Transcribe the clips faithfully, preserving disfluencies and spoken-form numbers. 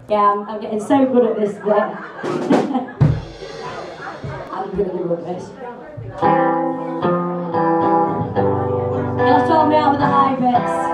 Yeah, I'm, I'm getting so good at this bit. I'm really good at this. You'll sort me out with the high bits.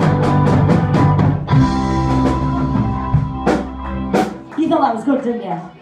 You thought that was good, didn't you?